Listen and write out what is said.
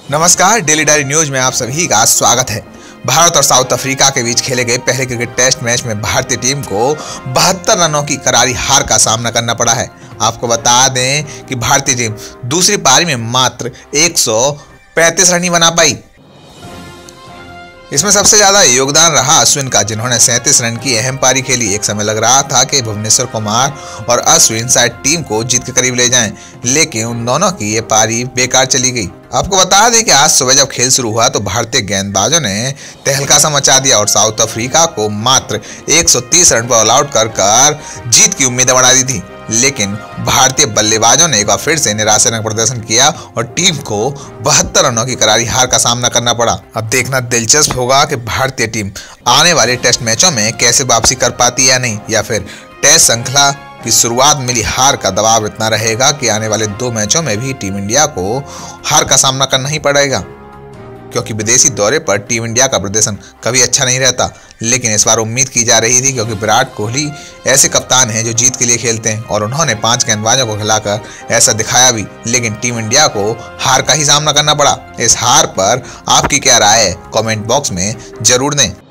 नमस्कार, daily diary news में आप सभी का स्वागत है। भारत और साउथ अफ्रीका के बीच खेले गए पहले क्रिकेट टेस्ट मैच में भारतीय टीम को 72 रनों की करारी हार का सामना करना पड़ा है। आपको बता दें कि भारतीय टीम दूसरी पारी में मात्र 135 रन ही बना पाई। इसमें सबसे ज्यादा योगदान रहा अश्विन का, जिन्होंने 37 रन की अहम पारी खेली। एक समय लग रहा था कि भुवनेश्वर, कुमार और अश्विन शायद टीम को जीत के करीब ले जाएं, लेकिन उन दोनों की ये पारी बेकार चली गई। आपको बता दें कि आज सुबह जब खेल शुरू हुआ तो भारतीय गेंदबाजों ने तहलका सा मचा दिया और साउथ अफ्रीका को मात्र 130 रन पर ऑल आउट कर जीत की उम्मीदें बढ़ा दी थी। लेकिन भारतीय बल्लेबाजों ने एक बार फिर से निराशाजनक प्रदर्शन किया और टीम को 72 रनों की करारी हार का सामना करना पड़ा। अब देखना दिलचस्प होगा कि भारतीय टीम आने वाले टेस्ट मैचों में कैसे वापसी कर पाती है या नहीं, या फिर टेस्ट श्रृंखला की शुरुआत मिली हार का दबाव इतना रहेगा कि आने वाले 2 मैचों में भी टीम इंडिया को हार का सामना करना ही पड़ेगा, क्योंकि विदेशी दौरे पर टीम इंडिया का प्रदर्शन कभी अच्छा नहीं रहता। लेकिन इस बार उम्मीद की जा रही थी, क्योंकि विराट कोहली ऐसे कप्तान हैं जो जीत के लिए खेलते हैं और उन्होंने 5 गेंदबाजों को खिलाकर ऐसा दिखाया भी, लेकिन टीम इंडिया को हार का ही सामना करना पड़ा। इस हार पर आपकी क्या राय है, कमेंट बॉक्स में जरूर दें।